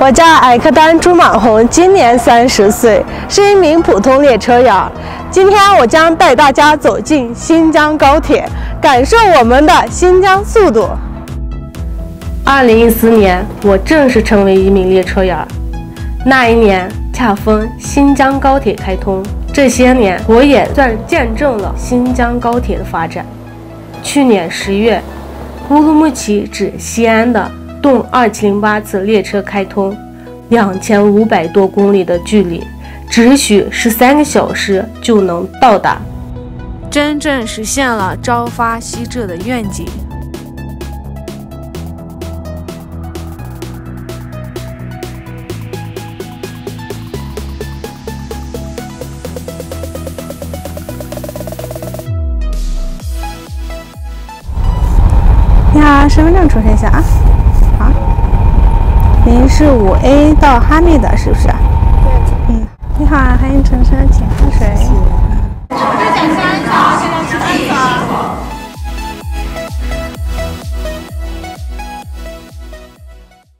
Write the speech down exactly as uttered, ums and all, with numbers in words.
我叫艾克丹朱满红，今年三十岁，是一名普通列车员。今天我将带大家走进新疆高铁，感受我们的新疆速度。二零一四年，我正式成为一名列车员。那一年恰逢新疆高铁开通，这些年我也算见证了新疆高铁的发展。去年十月，乌鲁木齐至西安的动二七零八次列车开通，两千五百多公里的距离，只需十三个小时就能到达， 真正实现了朝发夕至的愿景。 你好，身份证出示一下啊。好，您是五 A 到哈密的，是不是？对。嗯，你好，欢迎乘车，请喝水。 日检三小。